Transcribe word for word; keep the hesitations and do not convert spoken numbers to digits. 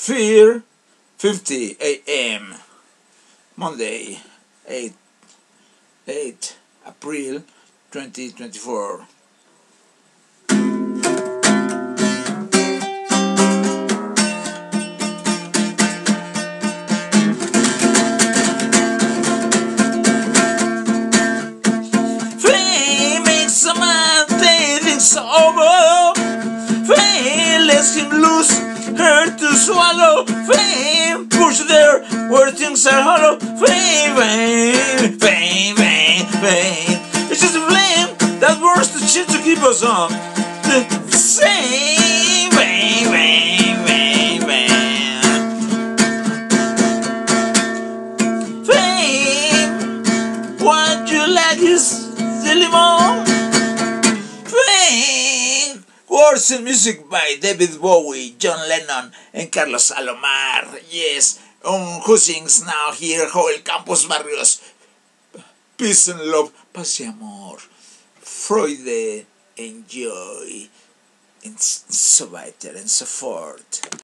four fifty a m Monday, eighth April twenty twenty-four. Fame makes a man think it's over. Fame lets him lose her to swallow. Fame push there where things are hollow. Fame, fame, fame, fame, fame. It's just a flame that burns the shit to keep us on the same. Fame, fame, fame, fame. Fame, what you like is the limon. Fame. Words and music by David Bowie, John Lennon, and Carlos Alomar. Yes, um, who sings now here? Joel Campos Barrios. Peace and love, paz y amor, Freude, enjoy, and so weiter and so forth.